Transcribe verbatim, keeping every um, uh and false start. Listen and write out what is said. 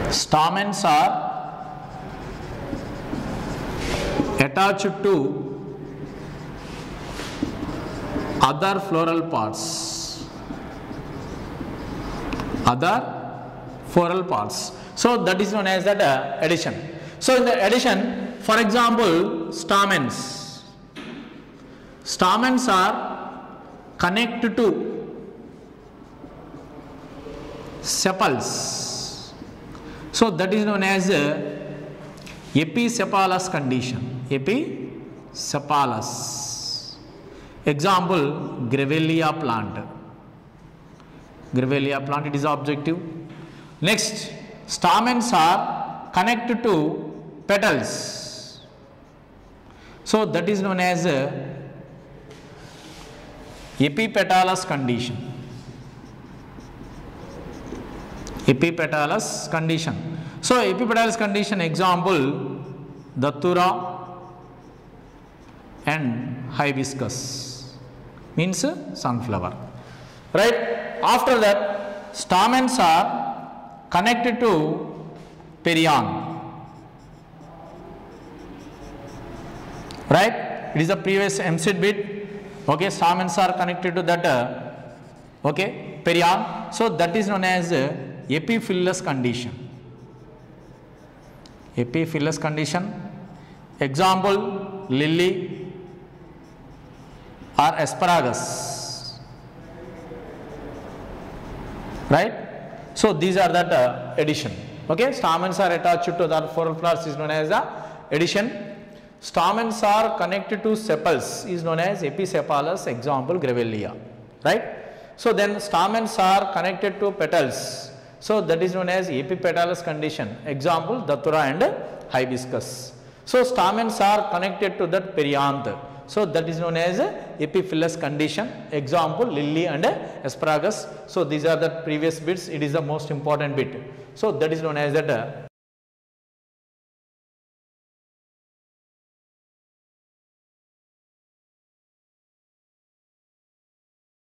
Stamens are attached to other floral parts. Other floral parts. So that is known as that uh, addition. So in the addition, for example, stamens. Stamens are connected to sepals. So that is known as uh, episepalous condition. Episepalous. Example, Grevillea plant. Grevillea plant, it is objective. Next, stamens are connected to petals. So that is known as uh, epipetalous condition. Epipetalous condition. So epipetalous condition, example, Datura and hibiscus, means sunflower. Right? After that, stamens are connected to perianth. Right? It is the previous Eamcet bit. Okay, stamens are connected to that. Uh, okay, perianth. So that is known as uh, epiphyllous condition. Epiphyllous condition. Example, lily or asparagus. Right? So these are that uh, addition. Okay, stamens are attached to the floral flowers is known as the addition. Stamens are connected to sepals is known as episepalous, example Grevillea. Right? So then stamens are connected to petals. So that is known as epipetalous condition, example Datura and hibiscus. So stamens are connected to that perianth. So that is known as epiphyllous condition, example lily and asparagus. So these are the previous bits, it is the most important bit. So that is known as that uh,